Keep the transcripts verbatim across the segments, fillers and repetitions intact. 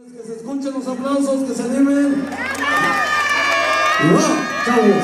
Que se escuchen los aplausos, que se animen. ¡Wow, chavos!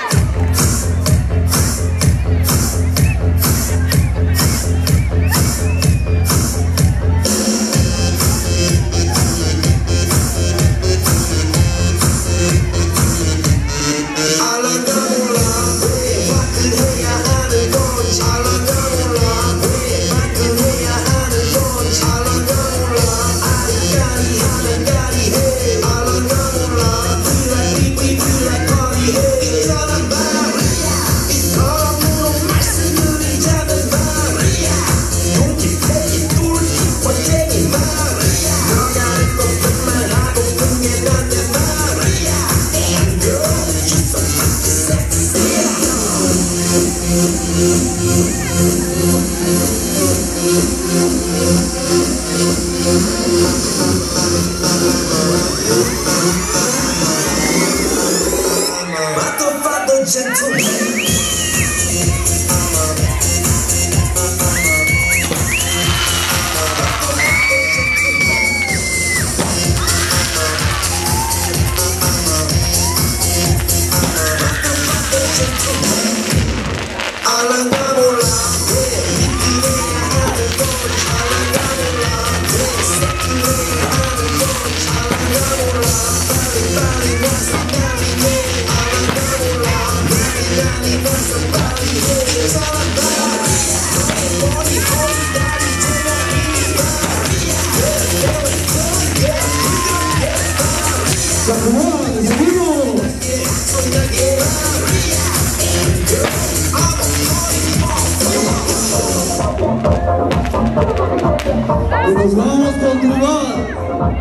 Y nos vamos a continuar.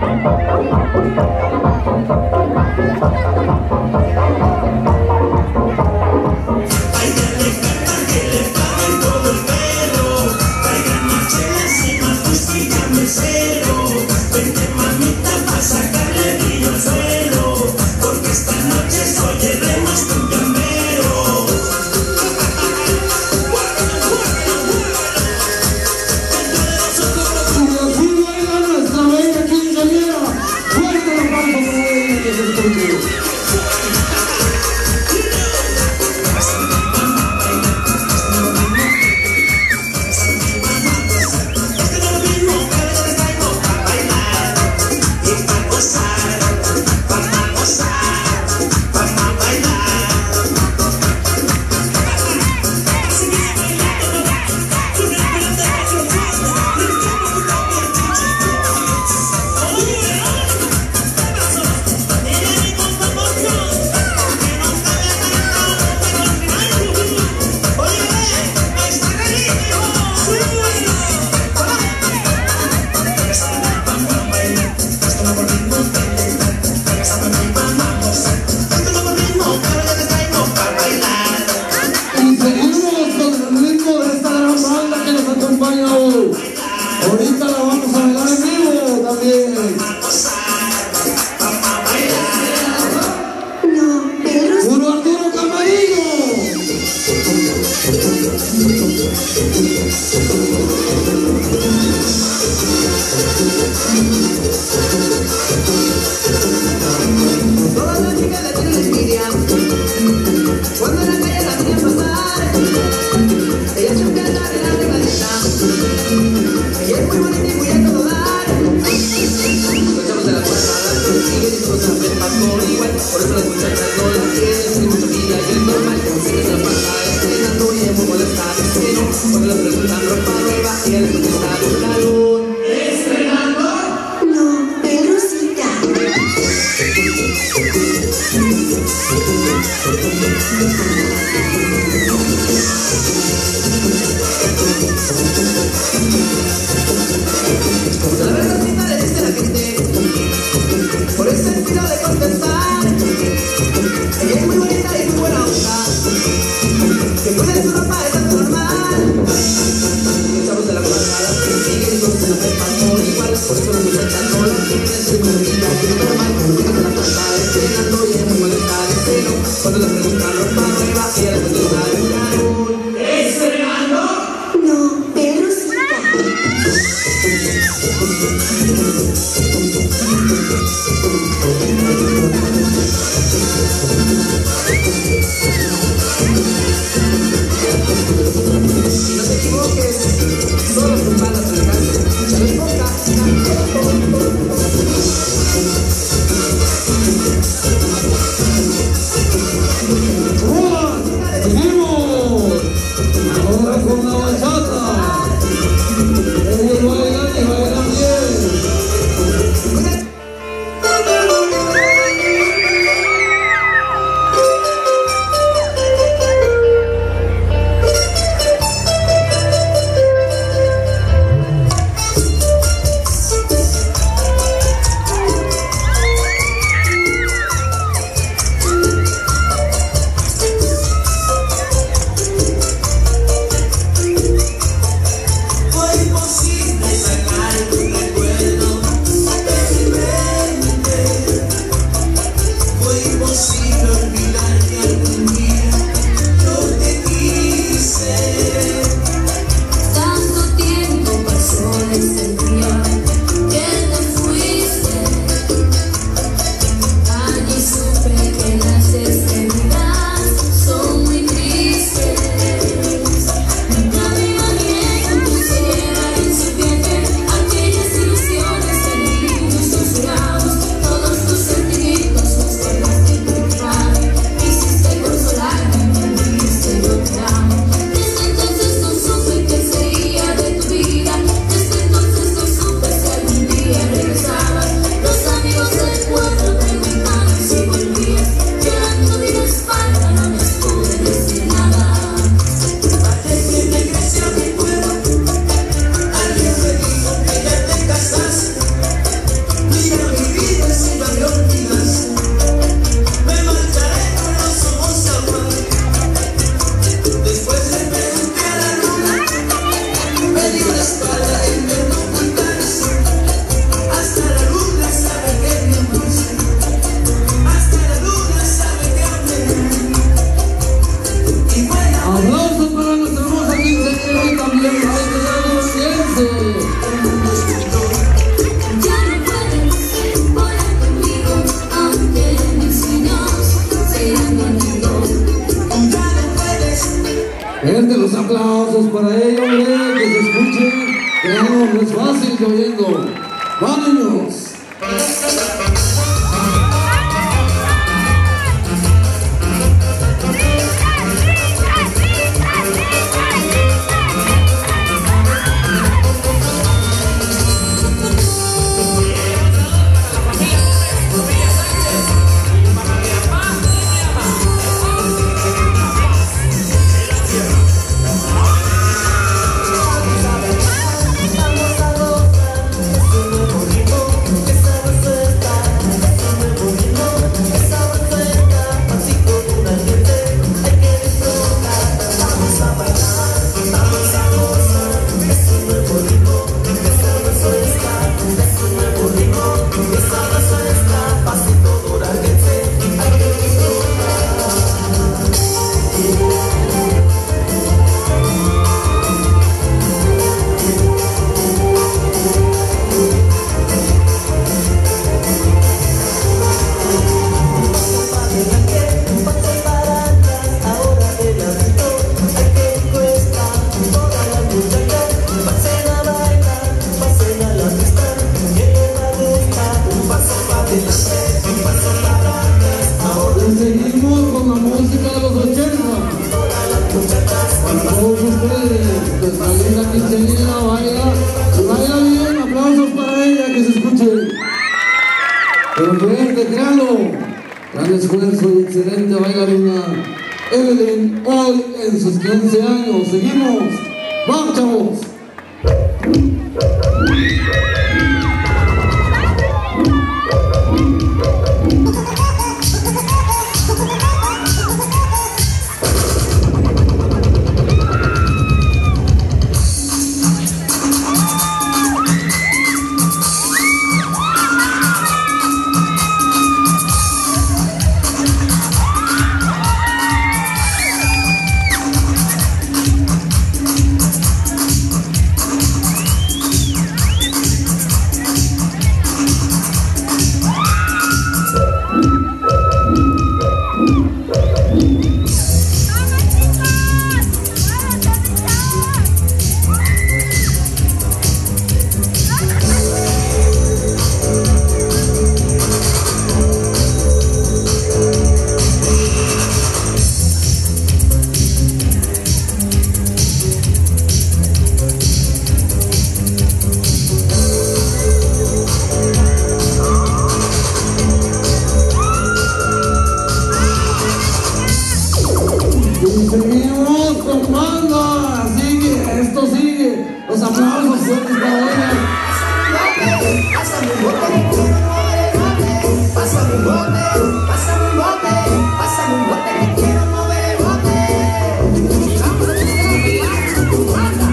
Ahorita la vamos a bailar en vivo también. No, Pedro. ¡Puro Arturo Camarillo! Todas las chicas le tienen envidia. Cuando en la calle la veían pasar, ella siempre anda en la regadita. Ella es muy bonita y muy a todo dar. Escuchamos de la cuadrada, sigue y todos se la trepan por igual. Por eso las muchachas no la quieren, sin mucha vida y es normal. Sigue se la pasa estrenando y es muy molestar. Pero cuando le preguntan ropa nueva, ella le contesta buscaron. ¿Estrenando? No, Pedrosita. La verdadita le dice la gente, por eso es cuidado de contestar. Ella es muy bonita y muy buena onda, que cuide su ropa es algo normal. Echamos de la cuadrada, sigue y todos se la trepan por igual. Por eso las muchachas no la quieren, es muy bonita y es normal. Sigue se la pasa estrenando y es muy molesta de celo. Cuando le preguntan ropa nueva, ella le contesta buscaron. ¿Estrenando? No, Pedrosita. Créanlo, no es fácil, caballero. ¡Va, niños! Seguimos con la música de los ochenta. Para todos ustedes, nuestra linda quinceañera baila, y baila bien, aplausos para ella, que se escuche. Pero fuerte, créanlo, gran esfuerzo y excelente bailarina Evelyn, hoy en sus quince años. Seguimos, vamos chavos. Seguimos con banda, sigue, esto sigue, los aplausos fuertes para ella. Pásame un bote, pásame un bote, pásame un bote, pásame un bote, que quiero mover el bote. Y vamos a bailar tu banda.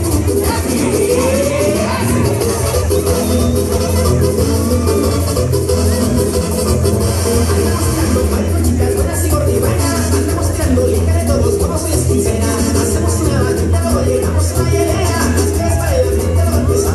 Andamos tirando palmas, chicas buenas y gordivanas. Andamos tirando liga de todos, como soy esquincena. Hacemos una batida, luego llegamos a una hielera. Las que es para el ambiente, luego empieza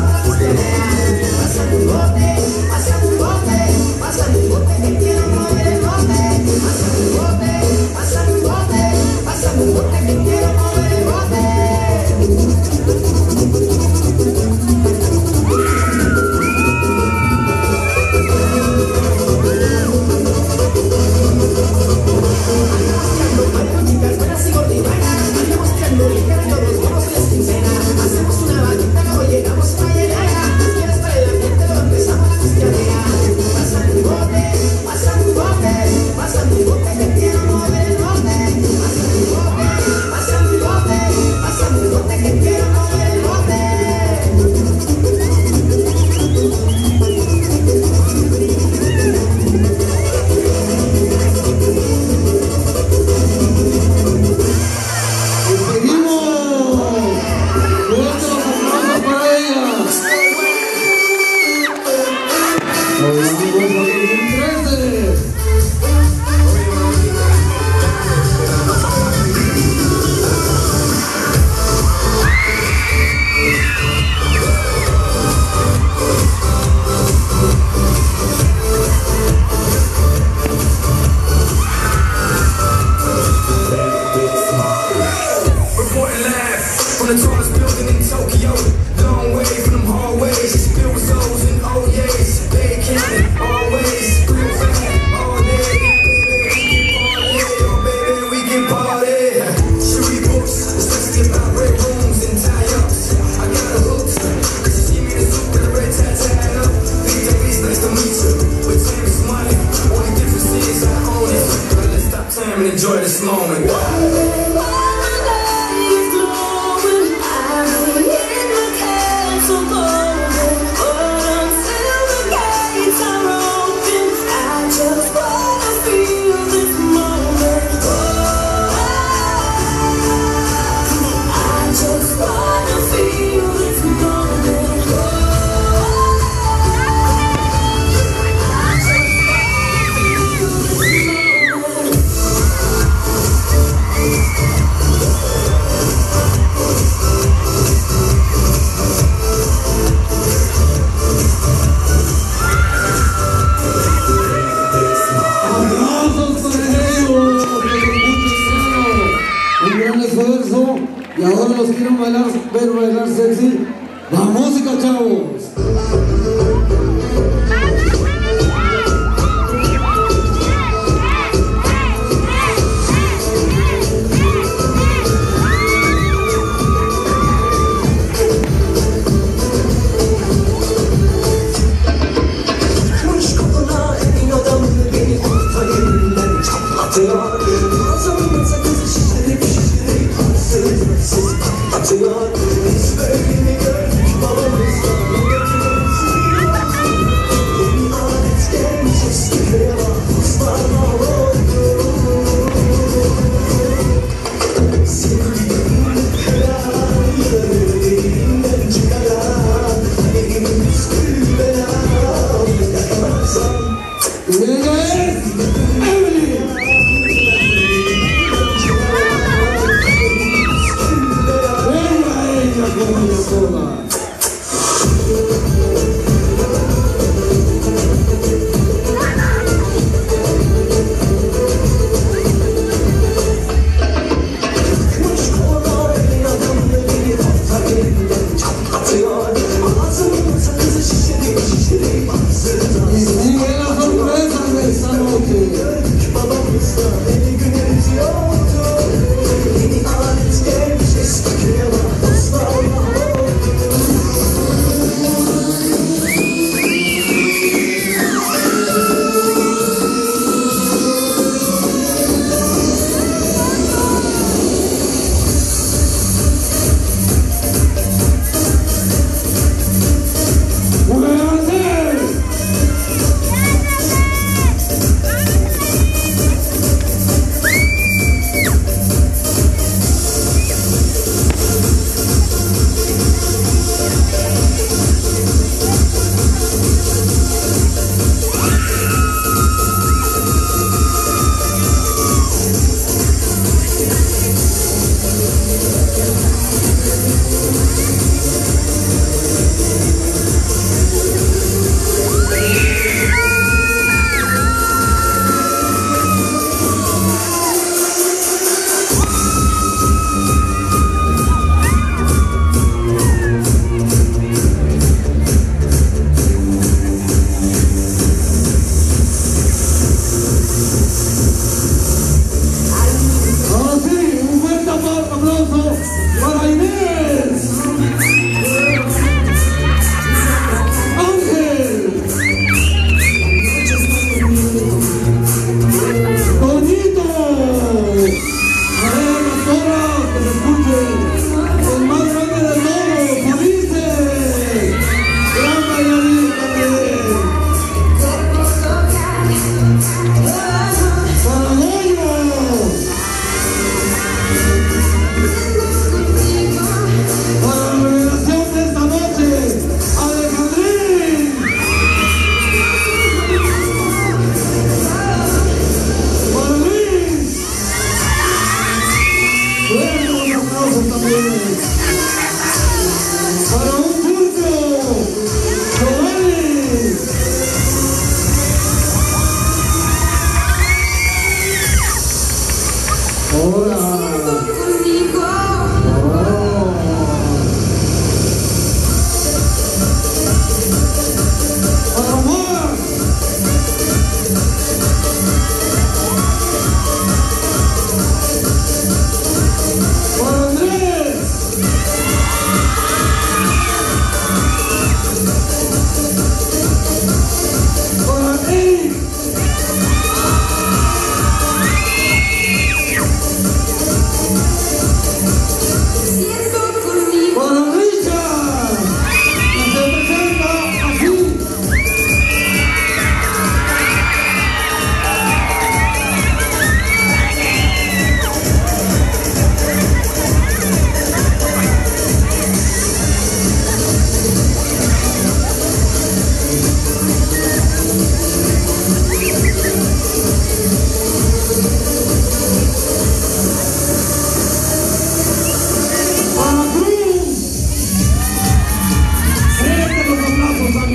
Y ahora los quiero bailar, ver bailar sexy. ¡La música, chavos!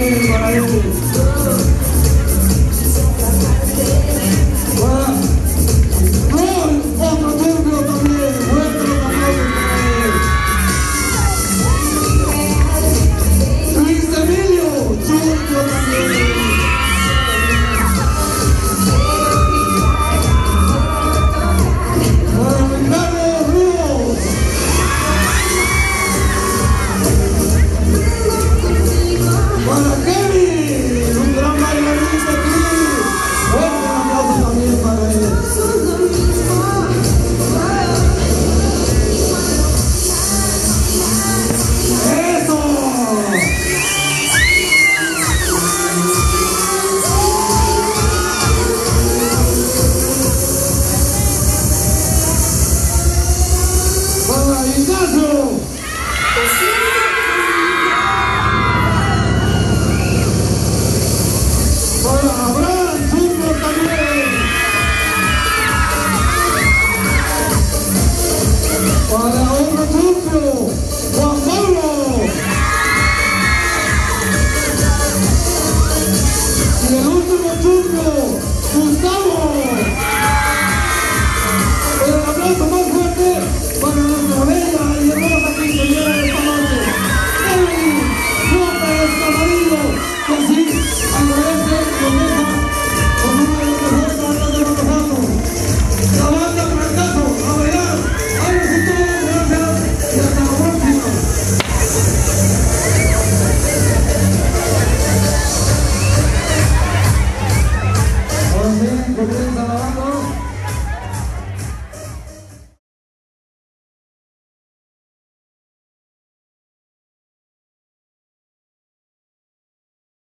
para él.